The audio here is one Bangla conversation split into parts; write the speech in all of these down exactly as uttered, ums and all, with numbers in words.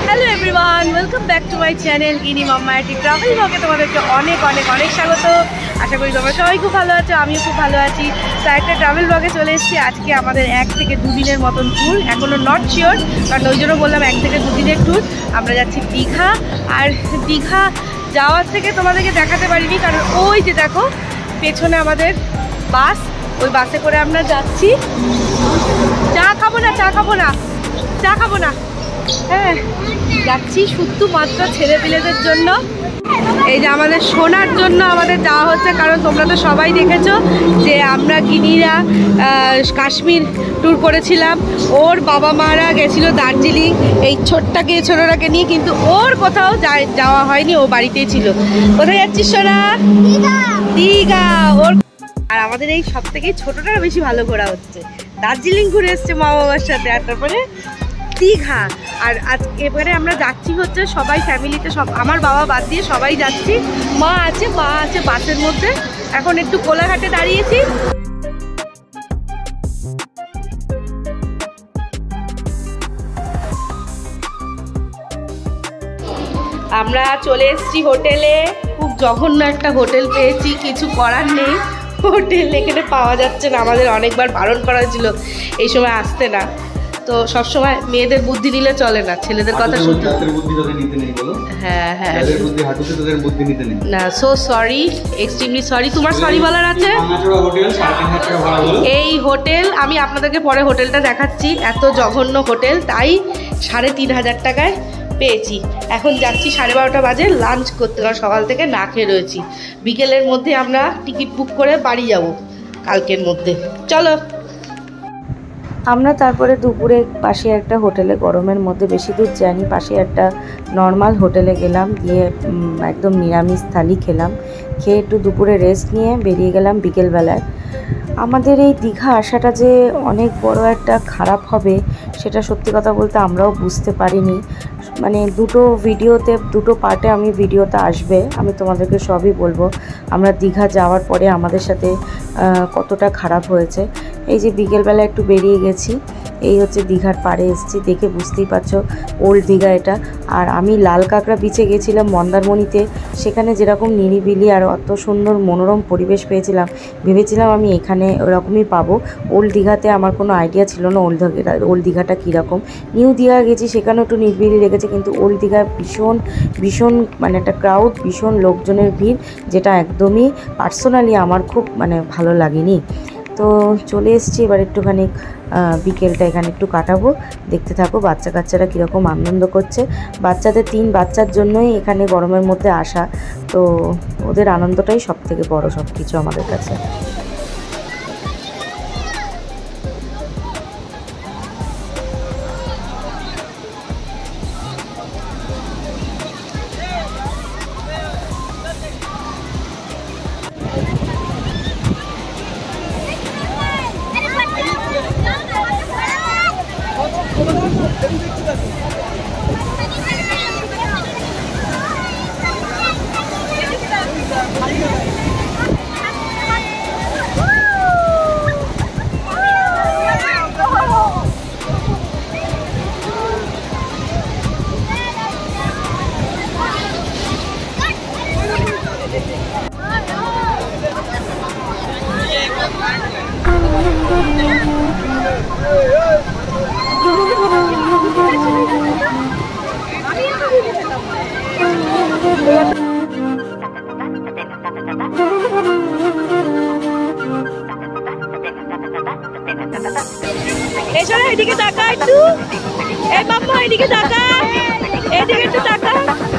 Hello everyone, welcome back to my channel গিনি মাম্মা এটি ট্রাভেল ব্লগে তোমাদেরকে অনেক অনেক অনেক স্বাগত। আশা করি তোমরা সবাই খুব ভালো আছো, আমিও খুব ভালো আছি। তো একটা ট্রাভেল ব্লগে চলে এসেছি। আজকে আমাদের এক থেকে দুদিনের মতন ট্যুর, এখনও নট শিওর, কারণ ওই জন্য বললাম এক থেকে দুদিনের ট্যুর। আমরা যাচ্ছি দীঘা। আর দীঘা যাওয়ার থেকে তোমাদেরকে দেখাতে পারিনি, কারণ ওই যে দেখো পেছনে আমাদের বাস, ওই বাসে করে আমরা যাচ্ছি। চা খাবো না চা খাবো না চা খাবো না হ্যাঁ, যাচ্ছি শুধুমাত্র ছেলেপিলেদের জন্য। এই যে আমাদের শোনার জন্য আমাদের যাওয়া হচ্ছে, কারণ তোমরা তো সবাই দেখেছো যে আমরা গিনিরা কাশ্মীর ট্যুর করেছিলাম, ওর বাবা মারা গেছিলো দার্জিলিং এই ছোট্টাকে ছোটটাকে নিয়ে, কিন্তু ওর কোথাও যাওয়া হয়নি, ও বাড়িতেই ছিল। কোথায় যাচ্ছিস সোনা? দীঘা। ওর আর আমাদের এই সব থেকে ছোটটার বেশি ভালো ঘোরা হচ্ছে। দার্জিলিং ঘুরে এসছে মা বাবার সাথে, আর তারপরে দীঘা। আর আজ এবারে আমরা যাচ্ছি হচ্ছে সবাই ফ্যামিলিতে, সব আমার বাবা বাদ দিয়ে সবাই যাচ্ছি। মা আছে মা আছে বাসের মধ্যে। এখন একটু কোলাঘাটে দাঁড়িয়েছি। আমরা চলে এসেছি হোটেলে। খুব জঘন্য একটা হোটেল পেয়েছি, কিছু করার নেই। হোটেল এখানে পাওয়া যাচ্ছে না, আমাদের অনেকবার বারণ করা হয়েছিল এই সময় আসতে না। তো সবসময় মেয়েদের বুদ্ধি নিলে চলে না, ছেলেদের কথা শুনতে। হ্যাঁ হ্যাঁ না, সো সরি, এক্সট্রিমলি সরি। তোমার সরি বলার আছে? এই হোটেল আমি আপনাদেরকে পরে হোটেলটা দেখাচ্ছি। এত জঘন্য হোটেল, তাই সাড়ে তিন হাজার টাকায় পেয়েছি। এখন যাচ্ছি, সাড়ে বারোটা বাজে, লাঞ্চ করতে, কারণ সকাল থেকে না খেয়ে রয়েছি। বিকেলের মধ্যে আমরা টিকিট বুক করে বাড়ি যাব, কালকের মধ্যে। চলো। আমরা তারপরে দুপুরে পাশে একটা হোটেলে, গরমের মধ্যে বেশি দূর যাইনি, পাশে একটা নর্মাল হোটেলে গেলাম, গিয়ে একদম নিরামিষ থালি খেলাম। খেয়ে একটু দুপুরে রেস্ট নিয়ে বেরিয়ে গেলাম বিকেলবেলায়। আমাদের এই দীঘা আসাটা যে অনেক বড় একটা খারাপ হবে, সেটা সত্যি কথা বলতে আমরাও বুঝতে পারিনি। মানে দুটো ভিডিওতে, দুটো পার্টে আমি ভিডিওতে আসবে, আমি তোমাদেরকে সবই বলবো আমরা দীঘা যাওয়ার পরে আমাদের সাথে কতটা খারাপ হয়েছে। এই যে বিকেলবেলা একটু বেরিয়ে গেছি, এই হচ্ছে দীঘার পাড়ে এসেছি, দেখে বুঝতেই পারছো ওল্ড দীঘা এটা। আর আমি লাল কাঁকড়া বিচে গেছিলাম মন্দারমণিতে, সেখানে যেরকম নিরিবিলি আর অত সুন্দর মনোরম পরিবেশ পেয়েছিলাম, ভেবেছিলাম আমি এখানে ওরকমই পাবো। ওল্ড দীঘাতে আমার কোনো আইডিয়া ছিল না ওল্ড দীঘা ওল্ড দীঘাটা কীরকম। নিউ দীঘা গেছি, সেখানেও একটু নিরিবিলি লেগেছে, কিন্তু ওল্ড দীঘা ভীষণ ভীষণ মানে একটা ক্রাউড, ভীষণ লোকজনের ভিড়, যেটা একদমই পার্সোনালি আমার খুব মানে ভালো লাগেনি। তো চলে এসেছি এবার একটুখানি বিকেলটা এখানে একটু কাটাবো। দেখতে থাকো বাচ্চা কাচ্চারা কীরকম আনন্দ করছে। বাচ্চাদের তিন বাচ্চার জন্যই এখানে গরমের মধ্যে আসা, তো ওদের আনন্দটাই সব থেকে বড় সব কিছু আমাদের কাছে। এদিকে তাকা একটু, এই মাম্মা এদিকে তাকা, এদিকে একটু তাকা।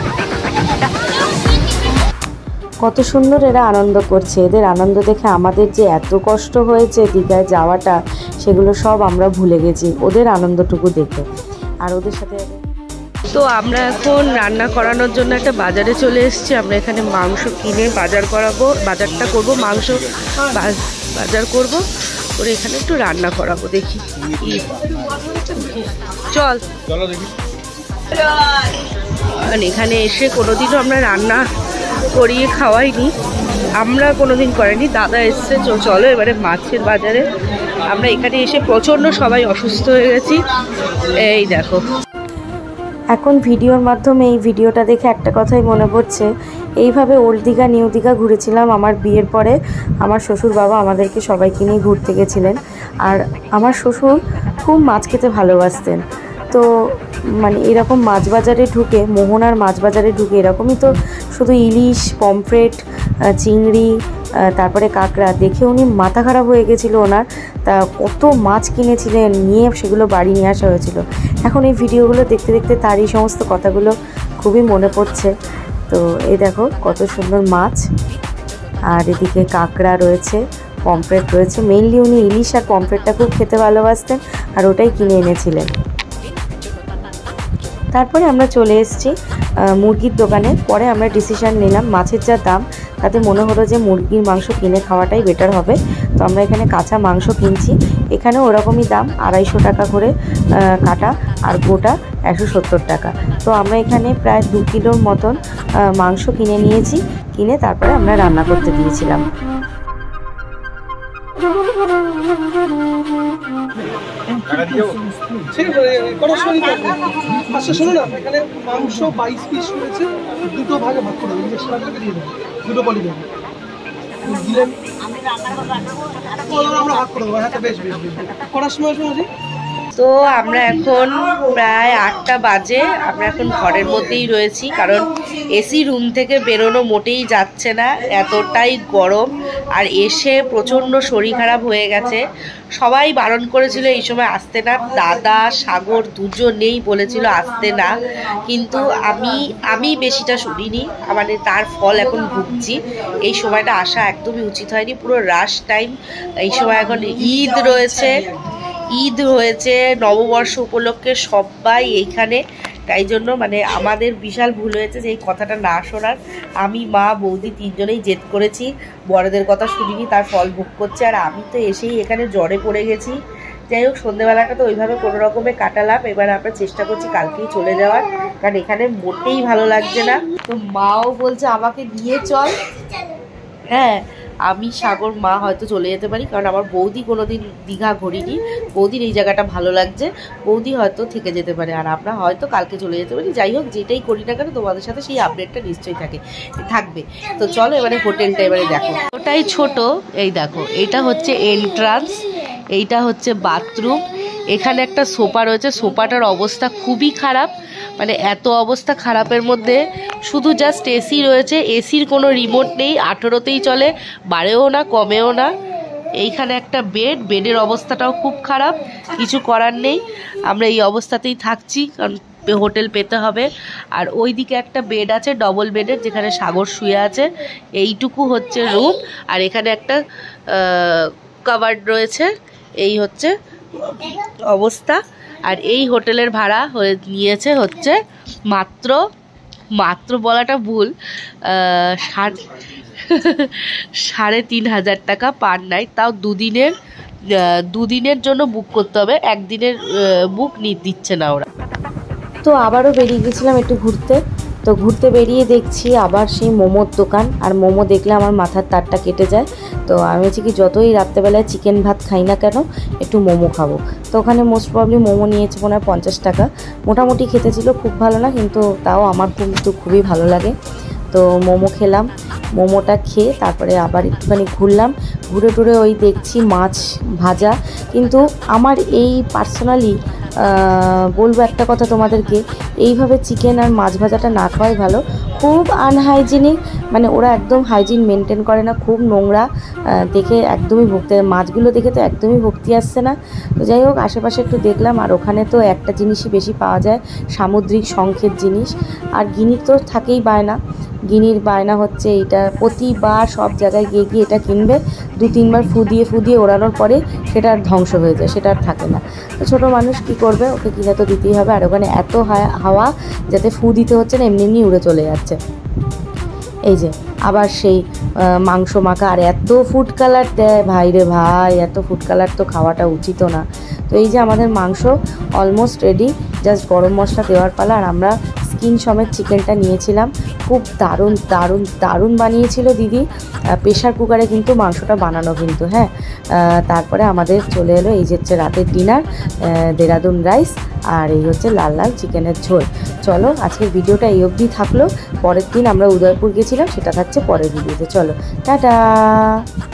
কত সুন্দর এরা আনন্দ করছে। এদের আনন্দ দেখে আমাদের যে এত কষ্ট হয়েছে দীঘায় যাওয়াটা, সেগুলো সব আমরা ভুলে গেছি ওদের আনন্দটুকু দেখে। আর ওদের সাথে তো আমরা এখন রান্না করানোর জন্য একটা বাজারে চলে এসেছি। আমরা এখানে মাংস কিনে বাজার করাবো, বাজারটা করব, মাংস বাজার করব, ওরা এখানে একটু রান্না করাবো। দেখি চল চলো দেখি। এখানে এসে কোনোদিনও আমরা রান্না করিয়ে খাওয়াইনি, আমরা কোনোদিন করিনি, দাদা এসছে। চলো এবারে মাছের বাজারে। আমরা এখানে এসে প্রচণ্ড সবাই অসুস্থ হয়ে গেছি। এই দেখো এখন ভিডিওর মাধ্যমে এই ভিডিওটা দেখে একটা কথাই মনে পড়ছে, এইভাবে ওল্ড দীঘা নিউ দীঘা ঘুরেছিলাম আমার বিয়ের পরে। আমার শ্বশুর বাবা আমাদেরকে সবাইকে নিয়ে ঘুরতে গেছিলেন। আর আমার শ্বশুর খুব মাছ খেতে ভালোবাসতেন। তো মানে এরকম মাছ বাজারে ঢুকে, মোহনার মাছ বাজারে ঢুকে এরকমই তো শুধু ইলিশ, পমফ্রেট, চিংড়ি, তারপরে কাঁকড়া দেখে উনি মাথা খারাপ হয়ে গেছিলো ওনার। তা কত মাছ কিনেছিলেন, নিয়ে সেগুলো বাড়ি নিয়ে আসা হয়েছিল। এখন এই ভিডিওগুলো দেখতে দেখতে তার এই সমস্ত কথাগুলো খুবই মনে পড়ছে। তো এই দেখো কত সুন্দর মাছ, আর এদিকে কাঁকড়া রয়েছে, পমফ্রেট রয়েছে। মেইনলি উনি ইলিশ আর পমফ্রেটটা খুব খেতে ভালোবাসতেন, আর ওটাই কিনে এনেছিলেন। তারপরে আমরা চলে এসেছি মুরগির দোকানে। পরে আমরা ডিসিশান নিলাম, মাছের যা দাম তাতে মনে হলো যে মুরগির মাংস কিনে খাওয়াটাই বেটার হবে। তো আমরা এখানে কাঁচা মাংস কিনছি। এখানেও ওরকমই দাম, আড়াইশো টাকা করে কাটা, আর গোটা একশো সত্তর টাকা। তো আমরা এখানে প্রায় দু কিলোর মতন মাংস কিনে নিয়েছি। কিনে তারপরে আমরা রান্না করতে দিয়েছিলাম। আচ্ছা শোনো না, এখানে মাংস বাইশ পিস রয়েছে, দুটো ভাগে ভাগ করে দেবো, দিয়ে দেবো দুটো পলি দেবো দিলেন, আমরা ভাগ করে দেবো। হ্যাঁ বেশ বেশ বেশ করার সময় শুনেছি। তো আমরা এখন প্রায় আটটা বাজে, আমরা এখন ঘরের মধ্যেই রয়েছি, কারণ এসি রুম থেকে বেরোনো মোটেই যাচ্ছে না, এতটাই গরম। আর এসে প্রচণ্ড শরীর খারাপ হয়ে গেছে। সবাই বারণ করেছিল এই সময় আসতে না, দাদা সাগর দুজনেই বলেছিল আসতে না, কিন্তু আমি আমি বেশিটা শুনিনি, মানে তার ফল এখন ভুগছি। এই সময়টা আসা একদমই উচিত হয়নি, পুরো রাশ টাইম। এই সময় এখন ঈদ রয়েছে, ঈদ হয়েছে, নববর্ষ উপলক্ষে সবাই এইখানে, তাই জন্য মানে আমাদের বিশাল ভুল হয়েছে যে এই কথাটা না শোনার। আমি, মা, বৌদি তিনজনেই জেদ করেছি, বড়দের কথা শুনিনি, তার ফল ভোগ করছে। আর আমি তো এসেই এখানে জ্বরে পড়ে গেছি। যাই হোক, সন্ধ্যেবেলাটা তো ওইভাবে কোনো রকমে কাটালাম। এবার আমরা চেষ্টা করছি কালকেই চলে যাওয়ার, কারণ এখানে মোটেই ভালো লাগছে না। তো মাও বলছে আমাকে নিয়ে চল। হ্যাঁ, আমি, সাগর, মা হয়তো চলে যেতে পারি, কারণ আমার বৌদি কোনোদিন দীঘা ঘুরিনি, বৌদির এই জায়গাটা ভালো লাগছে, বৌদি হয়তো থেকে যেতে পারে, আর আমরা হয়তো কালকে চলে যেতে পারি। যাই হোক, যেটাই করি না কেন তোমাদের সাথে সেই আপডেটটা নিশ্চয়ই থাকে থাকবে। তো চলো এবারে হোটেলটা এবারে দেখো। ওটাই ছোট, এই দেখো এটা হচ্ছে এন্ট্রান্স, এইটা হচ্ছে বাথরুম। এখানে একটা সোফা রয়েছে, সোফাটার অবস্থা খুবই খারাপ, মানে এত অবস্থা খারাপের মধ্যে শুধু জাস্ট এসি রয়েছে, এসির কোনো রিমোট নেই, আঠেরোতেই চলে, বাড়েও না কমেও না। এইখানে একটা বেড, বেডের অবস্থাটাও খুব খারাপ, কিছু করার নেই, আমরা এই অবস্থাতেই থাকছি, কারণ হোটেল পেতে হবে। আর ওই দিকে একটা বেড আছে ডবল বেডের, যেখানে সাগর শুয়ে আছে। এইটুকু হচ্ছে রুম, আর এখানে একটা কাভার্ড রয়েছে। এই হচ্ছে অবস্থা। আর এই হোটেলের ভাড়া হয়ে নিয়েছে হচ্ছে মাত্র মাত্র বলাটা ভুল, সাড়ে তিন হাজার টাকা পার নাইট, তাও দুদিনের দুদিনের জন্য বুক করতে হবে, একদিনের বুক দিচ্ছে না ওরা। তো আবারও বেরিয়ে গেছিলাম একটু ঘুরতে। তো ঘুরতে বেরিয়ে দেখছি আবার সেই মোমোর দোকান, আর মোমো দেখলে আমার মাথার তারটা কেটে যায়। তো আমি হচ্ছে কি যতই রাত্রেবেলায় চিকেন ভাত খাই না কেন, একটু মোমো খাবো। তো ওখানে মোস্ট প্রবলি মোমো নিয়েছে মনে হয় পঞ্চাশ টাকা, মোটামুটি খেতে ছিল, খুব ভালো না, কিন্তু তাও আমার কিন্তু খুবই ভালো লাগে। তো মোমো খেলাম, মোমোটা খেয়ে তারপরে আবার একটুখানি ঘুরলাম, ঘুরে টুরে ওই দেখছি মাছ ভাজা। কিন্তু আমার এই পার্সোনালি বলবো একটা কথা তোমাদেরকে, এইভাবে চিকেন আর মাছ ভাজাটা না খাওয়াই ভালো। খুব আনহাইজিনিক, মানে ওরা একদম হাইজিন মেনটেন করে না, খুব নোংরা, দেখে একদমই ভক্তি, মাছগুলো দেখে তো একদমই ভক্তি আসছে না। তো যাই হোক, আশেপাশে একটু দেখলাম, আর ওখানে তো একটা জিনিসই বেশি পাওয়া যায়, সামুদ্রিক শঙ্খের জিনিস। আর গিনির তো থাকেই বায়না, গিনির বায়না হচ্ছে এইটা, প্রতিবার সব জায়গায় গিয়ে গিয়ে এটা কিনবে, দু তিনবার ফু দিয়ে ফু দিয়ে ওড়ানোর পরে সেটা আর ধ্বংস হয়ে যায়, সেটা আর থাকে না। তো ছোটো মানুষ কি করবে, ওকে কিনে তো দিতেই হবে। আর ওখানে এত হাওয়া যাতে ফু দিতে হচ্ছে না, এমনি এমনি উড়ে চলে যাচ্ছে। এই যে আবার সেই মাংস মাখা, আর এত ফুড কালার দেয় ভাই রে ভাই, এত ফুড কালার তো খাওয়াটা উচিত না। তো এই যে আমাদের মাংস অলমোস্ট রেডি, জাস্ট গরম মশলা দেওয়ার পালা। আর আমরা স্কিন সমেত চিকেনটা নিয়েছিলাম। খুব দারুণ দারুণ দারুণ বানিয়েছিল দিদি। প্রেশার কুকারে কিন্তু মাংসটা বানানো কিন্তু, হ্যাঁ। তারপরে আমাদের চলে এলো এই যে হচ্ছে রাতের ডিনার, দেরাদুন রাইস আর এই হচ্ছে লাল লাল চিকেনের ঝোল। চলো আজকের ভিডিওটা এই অবধি থাকলো। পরের দিন আমরা উদয়পুর গেছিলাম, সেটা থাকছে পরের ভিডিওতে। চলো টাটা।